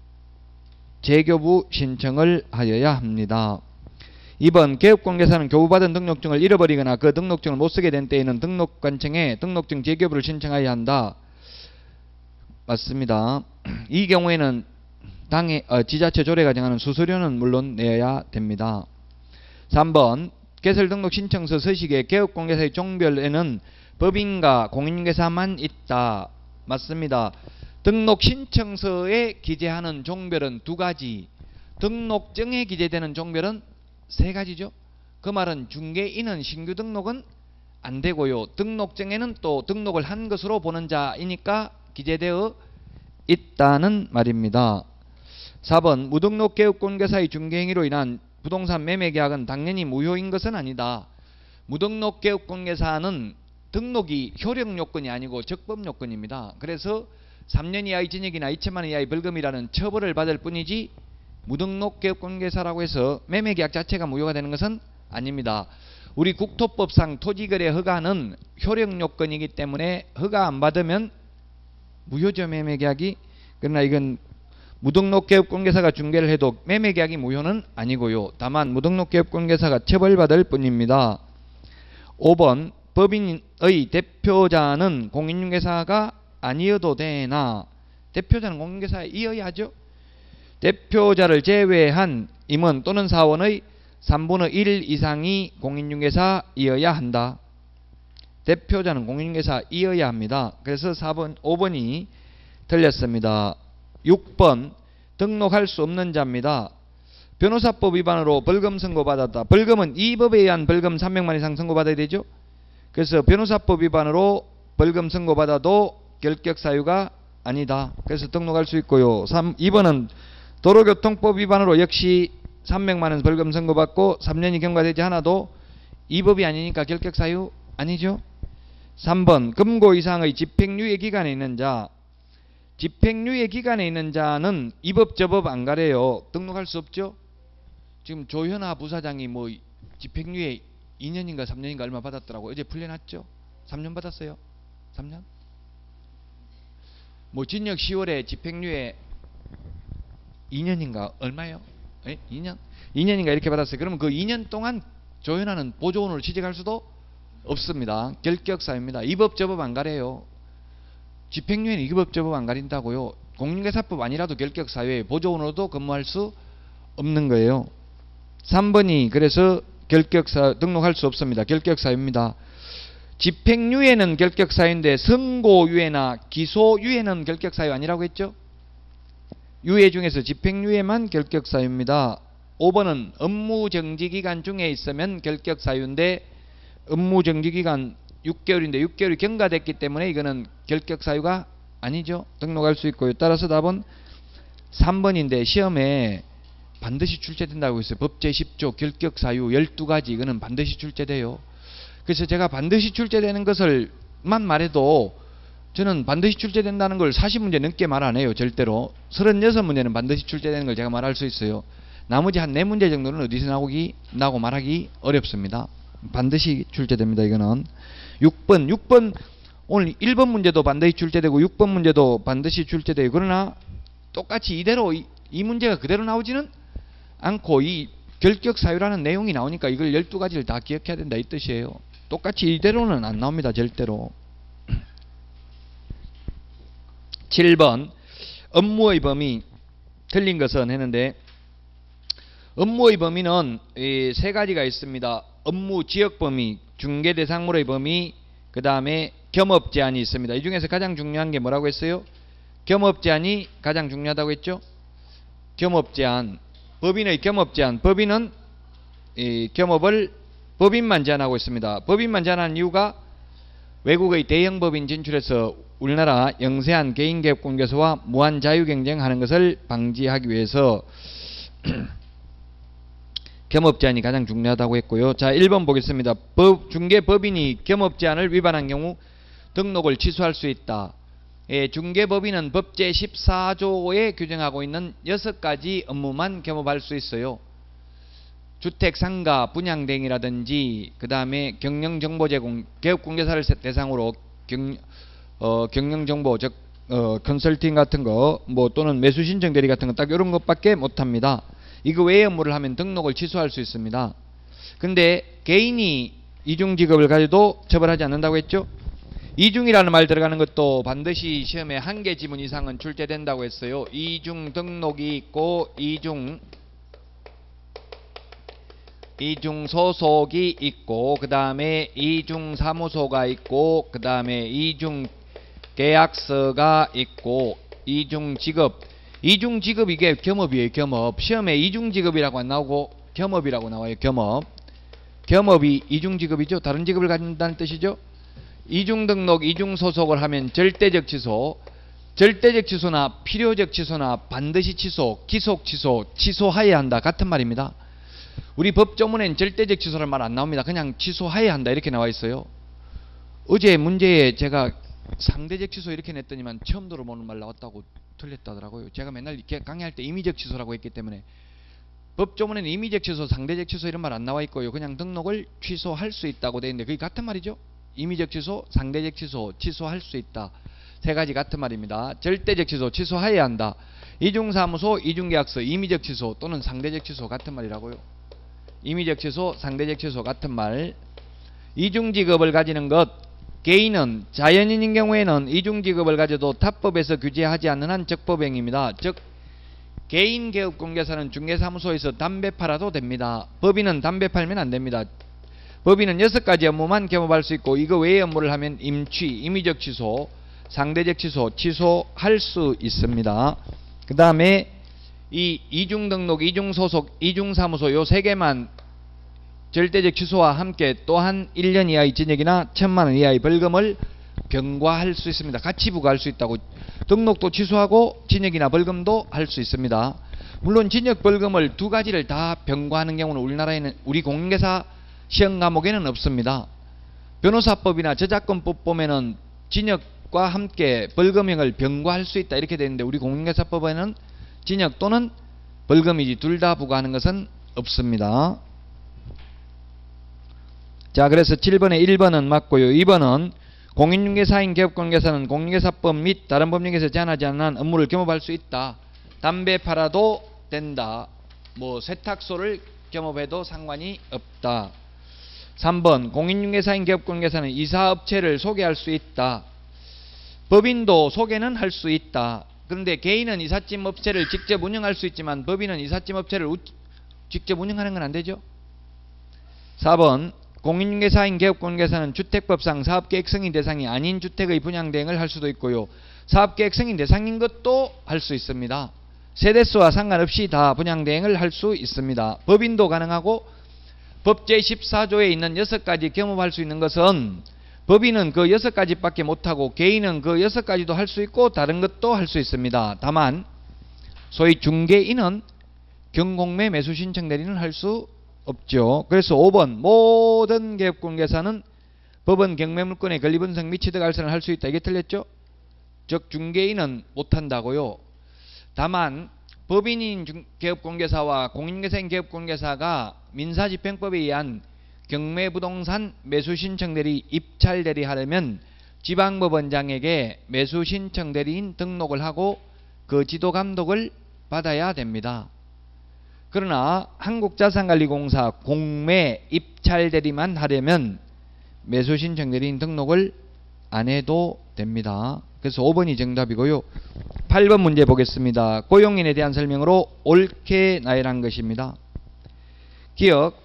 재교부 신청을 하여야 합니다. 이 번 개업공개사는 교부받은 등록증을 잃어버리거나 그 등록증을 못쓰게 된 때에는 등록관청에 등록증 재교부를 신청해야 한다. 맞습니다. 이 경우에는 당해, 어, 지자체 조례가 정하는 수수료는 물론 내야 됩니다. 삼 번 개설 등록 신청서 서식에 개업공개사의 종별에는 법인과 공인중개사만 있다. 맞습니다. 등록 신청서에 기재하는 종별은 두 가지, 등록증에 기재되는 종별은 세 가지죠. 그 말은 중개인은 신규 등록은 안 되고요. 등록증에는 또 등록을 한 것으로 보는 자이니까 기재되어 있다는 말입니다. 사 번 무등록 개업공개사의 중개행위로 인한 부동산 매매 계약은 당연히 무효인 것은 아니다. 무등록 개업공개사는 등록이 효력 요건이 아니고 적법 요건입니다. 그래서 삼 년 이하의 징역이나 이천만 원 이하의 벌금이라는 처벌을 받을 뿐이지 무등록 개업공개사라고 해서 매매계약 자체가 무효가 되는 것은 아닙니다. 우리 국토법상 토지거래 허가는 효력 요건이기 때문에 허가 안 받으면 무효죠, 매매계약이. 그러나 이건 무등록 개업공개사가 중개를 해도 매매계약이 무효는 아니고요. 다만 무등록 개업공개사가 처벌받을 뿐입니다. 오 번 법인의 대표자는 공인중개사가 아니어도 되나. 대표자는 공인중개사에 이어야 하죠. 대표자를 제외한 임원 또는 사원의 삼분의 일 이상이 공인중개사이어야 한다. 대표자는 공인중개사이어야 합니다. 그래서 사 번, 오 번이 틀렸습니다. 육 번 등록할 수 없는 자입니다. 변호사법 위반으로 벌금 선고받았다. 벌금은 이 법에 의한 벌금 삼백만 이상 선고받아야 되죠. 그래서 변호사법 위반으로 벌금 선고받아도 결격 사유가 아니다. 그래서 등록할 수 있고요. 삼, 이 번은 도로교통법 위반으로 역시 삼백만 원 벌금 선고받고 삼 년이 경과되지 않아도 이 법이 아니니까 결격 사유 아니죠. 삼 번 금고 이상의 집행유예 기간에 있는 자. 집행유예 기간에 있는 자는 이 법 저 법 안 가려요. 등록할 수 없죠. 지금 조현아 부사장이 뭐 집행유예 이 년인가 삼 년인가 얼마 받았더라고. 어제 풀려났죠. 삼 년 받았어요. 삼 년? 뭐 징역 시월에 집행유예 이 년인가 얼마요? 에? 이 년? 이 년인가 이렇게 받았어요. 그러면 그 이 년 동안 조현아는 보조원으로 취직할 수도 없습니다. 결격사유입니다. 이 법 저 법 안 가려요. 집행유예는 이 법 저 법 안 가린다고요. 공인중개사법 아니라도 결격사유에 보조원으로도 근무할 수 없는 거예요. 삼 번이 그래서 결격사 등록할 수 없습니다. 결격사유입니다. 집행유예는 결격사유인데 선고유예나 기소유예는 결격사유 아니라고 했죠. 유예 중에서 집행유예만 결격사유입니다. 오 번은 업무정지기간 중에 있으면 결격사유인데 업무정지기간 육 개월인데 육 개월이 경과됐기 때문에 이거는 결격사유가 아니죠. 등록할 수 있고요. 따라서 답은 삼 번인데 시험에 반드시 출제된다고 했어요. 법 제십 조 결격사유 열두 가지 이거는 반드시 출제돼요. 그래서 제가 반드시 출제되는 것을만 말해도 저는 반드시 출제된다는 걸 사십 문제 넘게 말 안 해요. 절대로. 서른여섯 문제는 반드시 출제되는 걸 제가 말할 수 있어요. 나머지 한 네 문제 정도는 어디서 나오기, 나고 말하기 어렵습니다. 반드시 출제됩니다. 이거는. 육 번. 육 번 오늘 일 번 문제도 반드시 출제되고 육 번 문제도 반드시 출제돼요. 그러나 똑같이 이대로 이, 이 문제가 그대로 나오지는 않고 이 결격사유라는 내용이 나오니까 이걸 열두 가지를 다 기억해야 된다 이 뜻이에요. 똑같이 이대로는 안 나옵니다. 절대로. 칠 번 업무의 범위 틀린 것은 했는데 업무의 범위는 이 세 가지가 있습니다. 업무 지역 범위, 중개 대상물의 범위, 그 다음에 겸업 제한이 있습니다. 이 중에서 가장 중요한 게 뭐라고 했어요? 겸업 제한이 가장 중요하다고 했죠? 겸업 제한, 법인의 겸업 제한. 법인은 이 겸업을 법인만 제한하고 있습니다. 법인만 제한하는 이유가 외국의 대형 법인 진출해서 우리나라 영세한 개인개업공개소와 무한 자유경쟁하는 것을 방지하기 위해서 겸업 제한이 가장 중요하다고 했고요. 자, 일 번 보겠습니다. 법, 중개법인이 겸업 제한을 위반한 경우 등록을 취소할 수 있다. 예, 중개법인은 법 제십사 조에 규정하고 있는 여섯 가지 업무만 겸업할 수 있어요. 주택 상가 분양 등이라든지 그 다음에 경영정보 제공, 개업공개사를 대상으로 경, 어, 경영정보 즉 어, 컨설팅 같은 거 뭐 또는 매수신청 대리 같은 거 딱 이런 것밖에 못합니다. 이거 외의 업무를 하면 등록을 취소할 수 있습니다. 근데 개인이 이중직업을 가져도 처벌하지 않는다고 했죠. 이중이라는 말 들어가는 것도 반드시 시험에 한 개 지문 이상은 출제된다고 했어요. 이중 등록이 있고 이중 이중 소속이 있고 그 다음에 이중 사무소가 있고 그 다음에 이중 계약서가 있고 이중 직업. 이중 직업 이게 겸업이에요. 겸업. 시험에 이중 직업이라고 안 나오고 겸업이라고 나와요. 겸업. 겸업이 이중 직업이죠. 다른 직업을 가진다는 뜻이죠. 이중 등록, 이중 소속을 하면 절대적 취소, 절대적 취소나 필요적 취소나 반드시 취소, 기속 취소, 취소하여야 한다 같은 말입니다. 우리 법조문엔 절대적 취소를 말 안 나옵니다. 그냥 취소하여야 한다 이렇게 나와 있어요. 어제 문제에 제가 상대적 취소 이렇게 냈더니만 처음 들어보는 말 나왔다고 틀렸다더라고요. 제가 맨날 이렇게 강의할 때 임의적 취소라고 했기 때문에 법조문에는 임의적 취소, 상대적 취소 이런 말 안 나와 있고요. 그냥 등록을 취소할 수 있다고 되어 있는데 그게 같은 말이죠. 임의적 취소, 상대적 취소, 취소할 수 있다. 세 가지 같은 말입니다. 절대적 취소, 취소해야 한다. 이중사무소, 이중계약서, 임의적 취소 또는 상대적 취소 같은 말이라고요. 임의적 취소, 상대적 취소 같은 말. 이중직업을 가지는 것, 개인은 자연인인 경우에는 이중직업을 가져도 타법에서 규제하지 않는 한 적법행위입니다. 즉 개인 개업공개사는 중개사무소에서 담배 팔아도 됩니다. 법인은 담배 팔면 안 됩니다. 법인은 여섯 가지 업무만 겸업할 수 있고 이거 외의 업무를 하면 임취, 임의적 취소, 상대적 취소, 취소할 수 있습니다. 그 다음에 이 이중등록, 이중소속, 이중사무소 요 세 개만 절대적 취소와 함께 또한 일 년 이하의 징역이나 천만 원 이하의 벌금을 병과할 수 있습니다. 같이 부과할 수 있다고. 등록도 취소하고 징역이나 벌금도 할 수 있습니다. 물론 징역 벌금을 두 가지를 다 병과하는 경우는 우리나라에는 우리 공인중개사 시험 과목에는 없습니다. 변호사법이나 저작권법 보면은 징역과 함께 벌금형을 병과할 수 있다 이렇게 되는데 우리 공인중개사법에는 징역 또는 벌금이지 둘 다 부과하는 것은 없습니다. 자, 그래서 칠 번에 일 번은 맞고요. 이 번은 공인중개사인 개업공개사는 공인중개사법 및 다른 법령에서 제한하지 않는 업무를 겸업할 수 있다. 담배 팔아도 된다. 뭐 세탁소를 겸업해도 상관이 없다. 삼 번 공인중개사인 개업공개사는 이사업체를 소개할 수 있다. 법인도 소개는 할 수 있다. 그런데 개인은 이삿짐 업체를 직접 운영할 수 있지만 법인은 이삿짐 업체를 우, 직접 운영하는 건 안 되죠. 사 번 공인중개사인 개업공개사는 주택법상 사업계획 승인 대상이 아닌 주택의 분양대행을 할 수도 있고요. 사업계획 승인 대상인 것도 할 수 있습니다. 세대수와 상관없이 다 분양대행을 할 수 있습니다. 법인도 가능하고 법 제십사 조에 있는 여섯 가지 겸업할 수 있는 것은 법인은 그 여섯 가지밖에 못하고 개인은 그 여섯 가지도 할 수 있고 다른 것도 할 수 있습니다. 다만 소위 중개인은 경공매 매수 신청 대리는 할 수 없죠. 그래서 오 번 모든 개업공개사는 법원 경매물건의 권리분석 및 취득알선을 할 수 있다. 이게 틀렸죠? 즉 중개인은 못한다고요. 다만 법인인 개업공개사와 공인중개사인 개업공개사가 민사집행법에 의한 경매부동산 매수신청대리 입찰대리 하려면 지방법원장에게 매수신청대리인 등록을 하고 그 지도감독을 받아야 됩니다. 그러나 한국자산관리공사 공매 입찰대리만 하려면 매수신청대리인 등록을 안 해도 됩니다. 그래서 오 번이 정답이고요. 팔 번 문제 보겠습니다. 고용인에 대한 설명으로 옳게 나열한 것입니다. 기억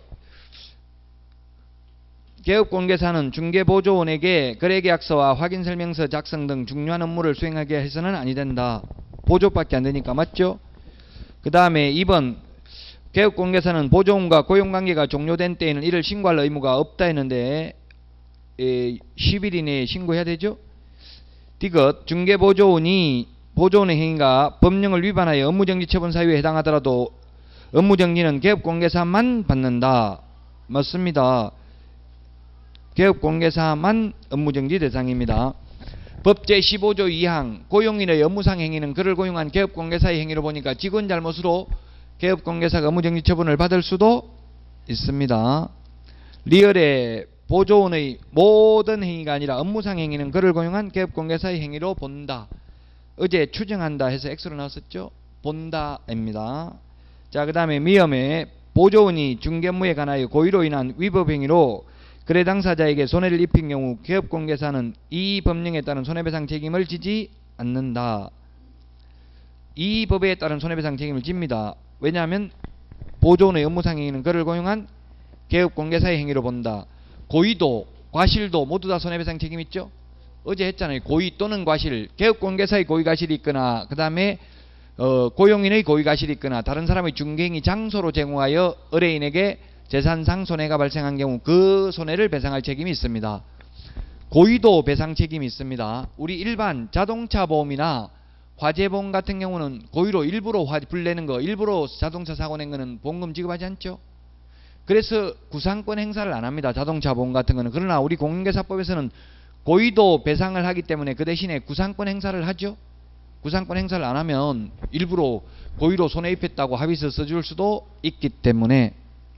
개업공개사는 중개보조원에게 거래계약서와 확인설명서 작성 등 중요한 업무를 수행하게 해서는 아니 된다. 보조밖에 안 되니까 맞죠? 그 다음에 이 번 개업공개사는 보조원과 고용관계가 종료된 때에는 이를 신고할 의무가 없다 했는데 에, 십 일 이내에 신고해야 되죠? 디귿 중개보조원이 보조원의 행위가 법령을 위반하여 업무정지 처분 사유에 해당하더라도 업무정지는 개업공개사만 받는다. 맞습니다. 개업공개사만 업무정지 대상입니다. 법 제십오 조 이 항 고용인의 업무상 행위는 그를 고용한 개업공개사의 행위로 보니까 직원 잘못으로 개업공개사가 업무정지 처분을 받을 수도 있습니다. 리얼의 보조원의 모든 행위가 아니라 업무상 행위는 그를 고용한 개업공개사의 행위로 본다. 어제 추정한다 해서 X로 나왔었죠. 본다입니다. 자, 그 다음에 미엄의 보조원이 중개업무에 관하여 고의로 인한 위법행위로 거래 당사자에게 손해를 입힌 경우 개업공개사는 이 법령에 따른 손해배상 책임을 지지 않는다. 이 법에 따른 손해배상 책임을 집니다. 왜냐하면 보조원의 업무상 행위는 그를 고용한 개업공개사의 행위로 본다. 고의도 과실도 모두 다 손해배상 책임 있죠. 어제 했잖아요. 고의 또는 과실, 개업공개사의 고의과실이 있거나 그 다음에 어, 고용인의 고의과실이 있거나 다른 사람의 중개행위 장소로 제공하여 의뢰인에게 재산상 손해가 발생한 경우 그 손해를 배상할 책임이 있습니다. 고의도 배상 책임이 있습니다. 우리 일반 자동차 보험이나 화재보험 같은 경우는 고의로 일부러 불 내는 거, 일부러 자동차 사고 낸 거는 보험금 지급하지 않죠. 그래서 구상권 행사를 안 합니다. 자동차 보험 같은 거는. 그러나 우리 공인중개사법에서는 고의도 배상을 하기 때문에 그 대신에 구상권 행사를 하죠. 구상권 행사를 안 하면 일부러 고의로 손해입혔다고 합의서 써줄 수도 있기 때문에.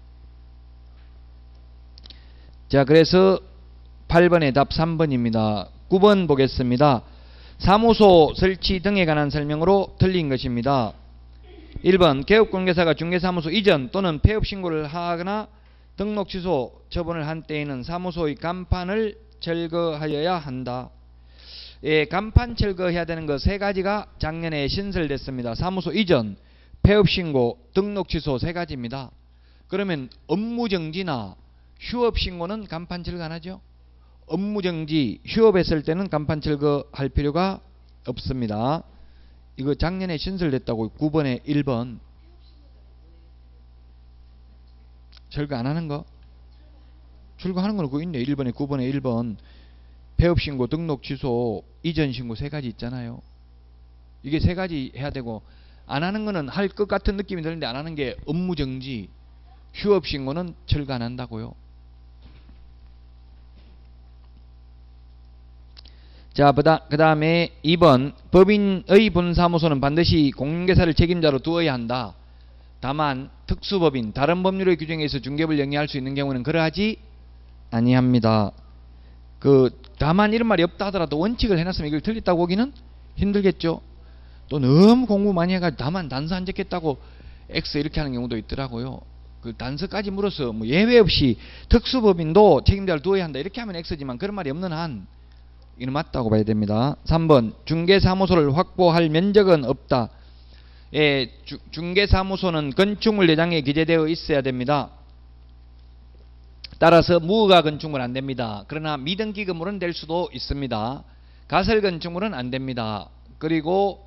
자, 그래서 팔 번의 답 삼 번입니다. 구 번 보겠습니다. 사무소 설치 등에 관한 설명으로 틀린 것입니다. 일 번 개업공개사가 중개사무소 이전 또는 폐업 신고를 하거나 등록 취소 처분을 한 때에는 사무소의 간판을 철거하여야 한다. 예, 간판 철거해야 되는 거 세 가지가 작년에 신설됐습니다. 사무소 이전, 폐업 신고, 등록 취소 세 가지입니다. 그러면 업무정지나 휴업 신고는 간판 철거 안 하죠? 업무정지, 휴업했을 때는 간판 철거할 필요가 없습니다. 이거 작년에 신설됐다고. 구 번에 일 번 철거 안 하는 거? 철거하는 건 그거 있네. 일 번에 구 번에 일 번 폐업 신고, 등록 취소, 이전 신고 세 가지 있잖아요. 이게 세 가지 해야 되고, 안 하는 거는 할 것 같은 느낌이 드는데 안 하는 게 업무정지, 휴업 신고는 철거 안 한다고요. 자, 그 다음에 이 번 법인의 분사무소는 반드시 공인중개사를 책임자로 두어야 한다. 다만 특수법인, 다른 법률의 규정에 의해서 중개업을 영위할 수 있는 경우는 그러하지 아니합니다. 그 다만 이런 말이 없다 하더라도 원칙을 해놨으면 이걸 틀렸다고 보기는 힘들겠죠. 또 너무 공부 많이 해가지고 다만 단서 안 적겠다고 X 이렇게 하는 경우도 있더라고요. 그 단서까지 물어서 뭐 예외 없이 특수법인도 책임자를 두어야 한다 이렇게 하면 X지만 그런 말이 없는 한 이는 맞다고 봐야 됩니다. 삼 번 중개사무소를 확보할 면적은 없다. 예, 주, 중개사무소는 건축물 내장에 기재되어 있어야 됩니다. 따라서 무허가 건축물 안 됩니다. 그러나 미등기 건물은 될 수도 있습니다. 가설 건축물은 안 됩니다. 그리고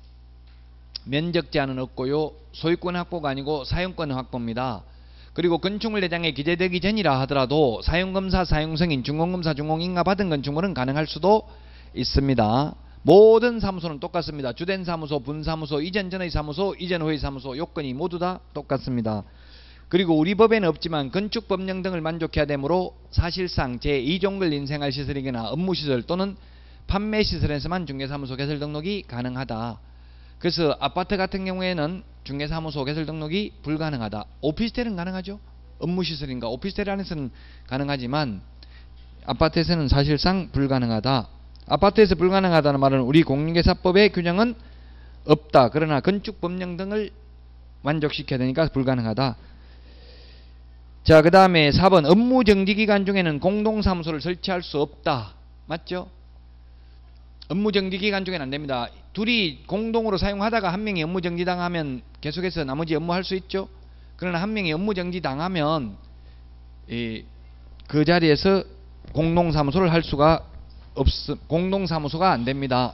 면적 제한은 없고요. 소유권 확보가 아니고 사용권 확보입니다. 그리고 건축물 내장에 기재되기 전이라 하더라도 사용검사, 사용승인, 준공검사, 준공인가 받은 건축물은 가능할 수도 있습니다. 모든 사무소는 똑같습니다. 주된 사무소, 분사무소, 이전 전의 사무소, 이전 후의 사무소 요건이 모두 다 똑같습니다. 그리고 우리 법에는 없지만 건축법령 등을 만족해야 되므로 사실상 제이 종글 인생활시설이거나 업무시설 또는 판매시설에서만 중개사무소 개설 등록이 가능하다. 그래서 아파트 같은 경우에는 중개사무소 개설 등록이 불가능하다. 오피스텔은 가능하죠. 업무시설인가 오피스텔 안에서는 가능하지만 아파트에서는 사실상 불가능하다. 아파트에서 불가능하다는 말은 우리 공인중개사법의 규정은 없다. 그러나 건축법령 등을 만족시켜야 되니까 불가능하다. 자, 그 다음에 사 번 업무정지기간 중에는 공동사무소를 설치할 수 없다. 맞죠? 업무정지기간 중에는 안됩니다. 둘이 공동으로 사용하다가 한 명이 업무정지 당하면 계속해서 나머지 업무할 수 있죠. 그러나 한 명이 업무정지 당하면 이, 그 자리에서 공동사무소를 할 수가 없, 공동사무소가 안됩니다.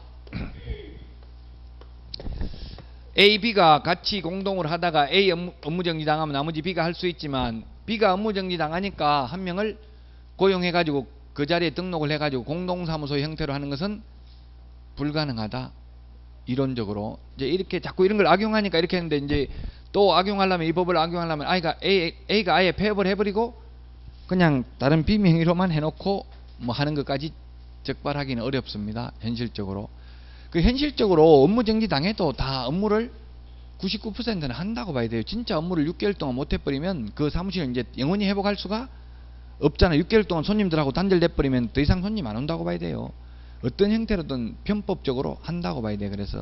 A, B가 같이 공동으로 하다가 A 업무, 업무정지 당하면 나머지 B가 할 수 있지만 B가 업무정지 당하니까 한 명을 고용해가지고 그 자리에 등록을 해가지고 공동사무소 형태로 하는 것은 불가능하다. 이론적으로 이제 이렇게 자꾸 이런 걸 악용하니까 이렇게 했는데 이제 또 악용하려면 이 법을 악용하려면 A가 A, A가 아예 폐업을 해버리고 그냥 다른 B 명의로만 해놓고 뭐 하는 것까지 적발하기는 어렵습니다. 현실적으로. 그 현실적으로 업무정지 당해도 다 업무를 구십구 퍼센트는 한다고 봐야 돼요. 진짜 업무를 육 개월 동안 못 해버리면 그 사무실을 이제 영원히 회복할 수가 없잖아요. 육 개월 동안 손님들하고 단절돼버리면 더 이상 손님 안 온다고 봐야 돼요. 어떤 형태로든 편법적으로 한다고 봐야 돼요. 그래서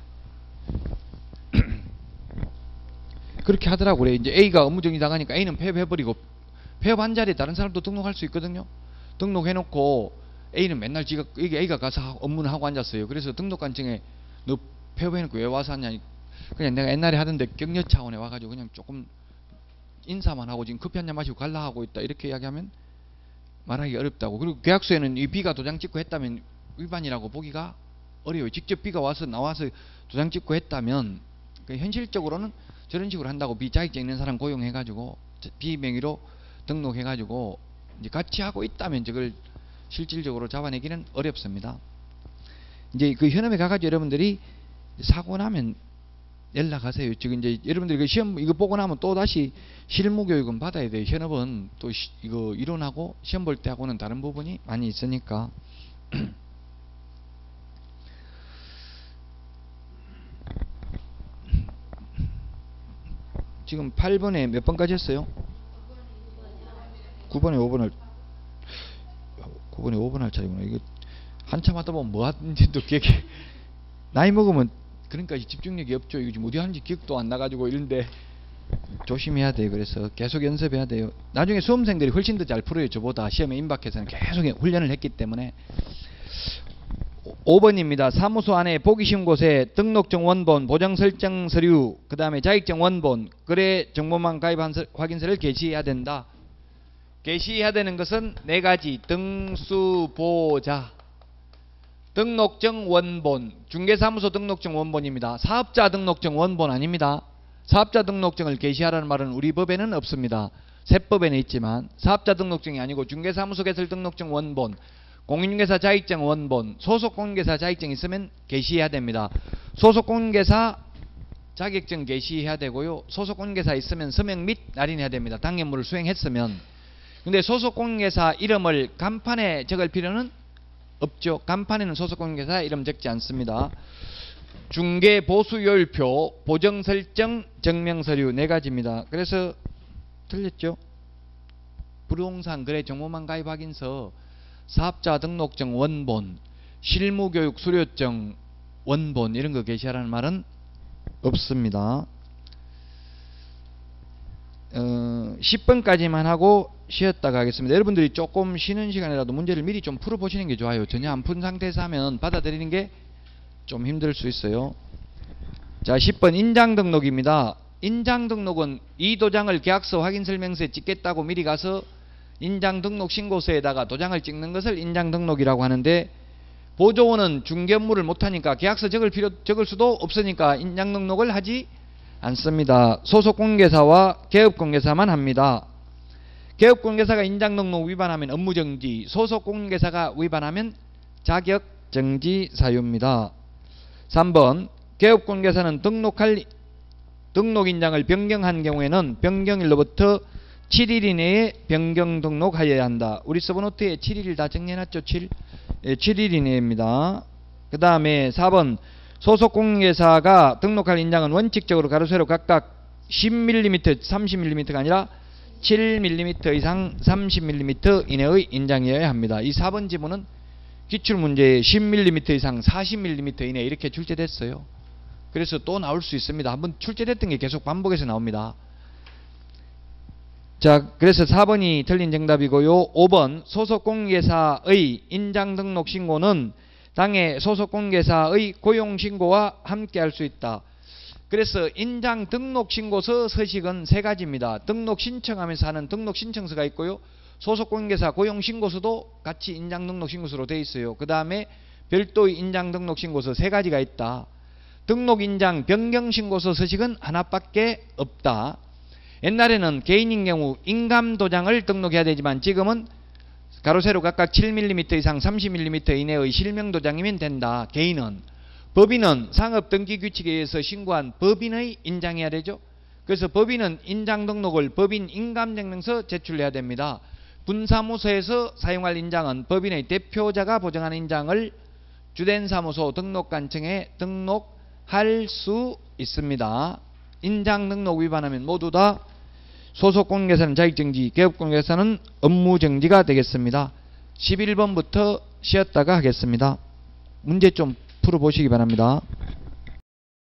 그렇게 하더라고요. 그래. 이제 A가 업무정지 당하니까 A는 폐업해버리고 폐업한 자리에 다른 사람도 등록할 수 있거든요. 등록해놓고 A는 맨날 지가 A가 가서 업무를 하고 앉았어요. 그래서 등록관청에 너 폐업해놓고 왜 와서 하냐. 그냥 내가 옛날에 하던데 격려 차원에 와가지고 그냥 조금 인사만 하고 지금 커피 한잔 마시고 갈라 하고 있다 이렇게 이야기하면 말하기 어렵다고. 그리고 계약서에는 이 B가 도장 찍고 했다면 위반이라고 보기가 어려워요. 직접 B가 와서 나와서 도장 찍고 했다면 현실적으로는 저런 식으로 한다고 B 자격증 있는 사람 고용해가지고 B 명의로 등록해가지고 이제 같이 하고 있다면 저걸 실질적으로 잡아내기는 어렵습니다. 이제 그 현업에 가가지고 여러분들이 사고 나면 연락하세요. 지금 이제 여러분들이 그 시험 이거 보고 나면 또 다시 실무 교육은 받아야 돼요. 현업은 또 시, 이거 이론하고 시험 볼 때 하고는 다른 부분이 많이 있으니까. 지금 팔 번에 몇 번까지 했어요? 구 번에 오 번을 구 번에 오 번 할 차례구나. 이거 한참 하다 보면 뭐 하는지도 기억이 나이 먹으면 그러니까 집중력이 없죠. 이거 지금 어디 하는지 기억도 안 나가지고 이런데 조심해야 돼요. 그래서 계속 연습해야 돼요. 나중에 수험생들이 훨씬 더 잘 풀어요. 저보다 시험에 임박해서는 계속 훈련을 했기 때문에. 오 번입니다. 사무소 안에 보기 쉬운 곳에 등록증 원본, 보정 설정 서류, 그 다음에 자격증 원본, 거래 정보망 가입한 서, 확인서를 게시해야 된다. 게시해야 되는 것은 네 가지. 등수보자, 등록증 원본, 중개사무소 등록증 원본입니다. 사업자 등록증 원본 아닙니다. 사업자 등록증을 게시하라는 말은 우리 법에는 없습니다. 세법에는 있지만 사업자 등록증이 아니고 중개사무소 개설 등록증 원본, 공인중개사 자격증 원본, 소속 공인중개사 자격증 있으면 게시해야 됩니다. 소속 공인중개사 자격증 게시해야 되고요. 소속 공인중개사 있으면 서명 및 날인해야 됩니다. 당연무를 수행했으면. 근데 소속 공인중개사 이름을 간판에 적을 필요는 없죠. 간판에는 소속 공인중개사 이름 적지 않습니다. 중개 보수요율표, 보정 설정 증명서류 네 가지입니다. 그래서 틀렸죠. 부동산 거래 정보망 가입 확인서, 사업자 등록증 원본, 실무교육 수료증 원본 이런 거 게시하라는 말은 없습니다. 어, 십 번까지만 하고 쉬었다가 하겠습니다. 여러분들이 조금 쉬는 시간이라도 문제를 미리 좀 풀어보시는 게 좋아요. 전혀 안 푼 상태에서 하면 받아들이는 게 좀 힘들 수 있어요. 자, 십 번 인장 등록입니다. 인장 등록은 이 도장을 계약서 확인설명서에 찍겠다고 미리 가서 인장 등록 신고서에다가 도장을 찍는 것을 인장 등록이라고 하는데, 보조원은 중개 업무를 못하니까 계약서 적을 필요 적을 수도 없으니까 인장 등록을 하지 않습니다. 소속 공개사와 개업 공개사만 합니다. 개업 공개사가 인장 등록 위반하면 업무 정지, 소속 공개사가 위반하면 자격 정지 사유입니다. 삼 번 개업 공개사는 등록할 등록 인장을 변경한 경우에는 변경일로부터 칠 일 이내에 변경 등록하여야 한다. 우리 서브노트에 칠 일 다 정리해놨죠. 칠, 예, 칠 일 이내입니다. 그 다음에 사 번 소속 공개사가 등록할 인장은 원칙적으로 가로 세로 각각 십 밀리미터, 삼십 밀리미터가 아니라 칠 밀리미터 이상 삼십 밀리미터 이내의 인장이어야 합니다. 이 사 번 지문은 기출문제에 십 밀리미터 이상 사십 밀리미터 이내 이렇게 출제됐어요. 그래서 또 나올 수 있습니다. 한번 출제됐던 게 계속 반복해서 나옵니다. 자, 그래서 사 번이 틀린 정답이고요. 오 번 소속 공개사의 인장 등록 신고는 당해 소속 공개사의 고용 신고와 함께 할 수 있다. 그래서 인장 등록 신고서 서식은 세 가지입니다. 등록 신청하면서 하는 등록 신청서가 있고요. 소속 공개사 고용 신고서도 같이 인장 등록 신고서로 되어 있어요. 그 다음에 별도의 인장 등록 신고서 세 가지가 있다. 등록 인장 변경 신고서 서식은 하나밖에 없다. 옛날에는 개인인 경우 인감 도장을 등록해야 되지만 지금은 가로 세로 각각 칠 밀리미터 이상 삼십 밀리미터 이내의 실명 도장이면 된다. 개인은. 법인은 상업등기규칙에 의해서 신고한 법인의 인장해야 되죠. 그래서 법인은 인장 등록을 법인 인감증명서 제출해야 됩니다. 분사무소에서 사용할 인장은 법인의 대표자가 보정한 인장을 주된 사무소 등록관청에 등록할 수 있습니다. 인장 등록 위반하면 모두 다 소속 공개사는 자격정지, 개업 공개사는 업무정지가 되겠습니다. 십일 번부터 쉬었다가 하겠습니다. 문제 좀 풀어보시기 바랍니다.